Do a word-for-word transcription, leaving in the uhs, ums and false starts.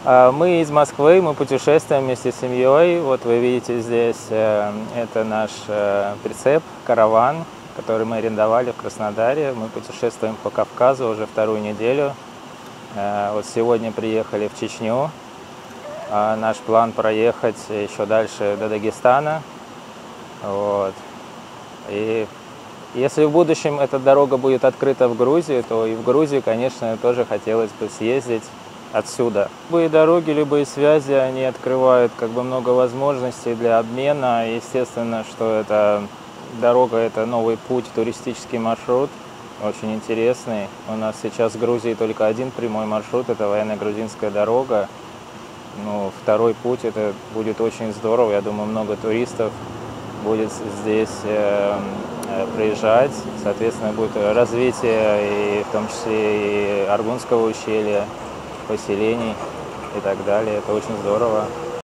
А, Мы из Москвы, мы путешествуем вместе с семьей. Вот вы видите здесь, э, это наш э, прицеп, караван, который мы арендовали в Краснодаре. Мы путешествуем по Кавказу уже вторую неделю. Э, Вот сегодня приехали в Чечню. А Наш план проехать еще дальше до Дагестана. Вот. И если в будущем эта дорога будет открыта в Грузии, то и в Грузию, конечно, тоже хотелось бы съездить отсюда. Любые дороги, любые связи, они открывают как бы много возможностей для обмена. Естественно, что эта дорога – это новый путь, туристический маршрут, очень интересный. У нас сейчас в Грузии только один прямой маршрут – это военно-грузинская дорога. Ну, второй путь – это будет очень здорово. Я думаю, много туристов будет здесь э, э, приезжать. Соответственно, будет развитие, и в том числе и Аргунского ущелья, поселений и так далее. Это очень здорово.